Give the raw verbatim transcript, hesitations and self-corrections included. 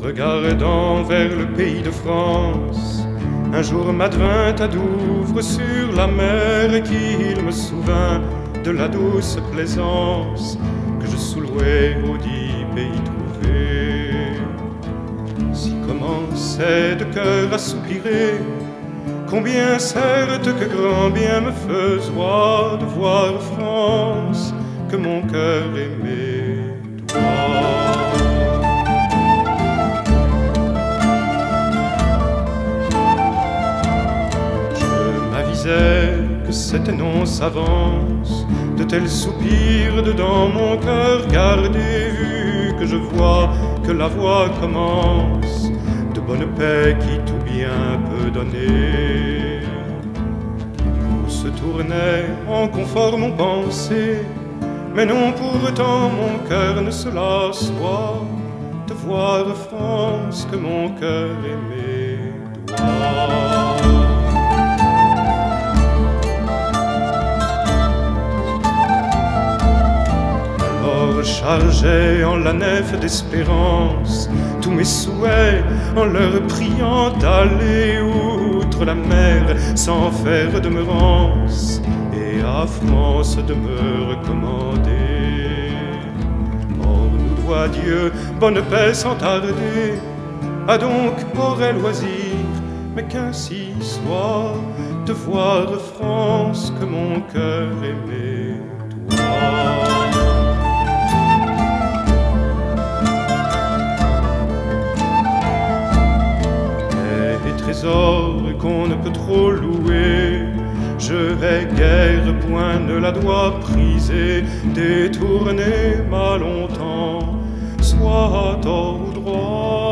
Regardant vers le pays de France, un jour m'advint à Douvres sur la mer et qu'il me souvint de la douce plaisance que je soulouais au dit pays trouvé. Si commençait de cœur à soupirer, combien certes que grand bien me faisoit de voir France que mon cœur aimait toi. Que cette annonce avance, de tels soupirs dedans mon cœur gardé, vu que je vois que la voie commence, de bonne paix qui tout bien peut donner. Tout se tournait en conforme mon pensée, mais non pourtant mon cœur ne se lasse pas de voir France que mon cœur aimait toi. Chargeais en la nef d'espérance tous mes souhaits en leur priant d'aller outre la mer sans faire demeurance et à France de me recommander. Or nous doit Dieu bonne paix sans tarder, a donc aurait loisir, mais qu'ainsi soit, de voir France que mon cœur aimait toi. Trésor qu'on ne peut trop louer, je vais guère point ne la dois priser, détourner mal longtemps, soit à tort ou droit.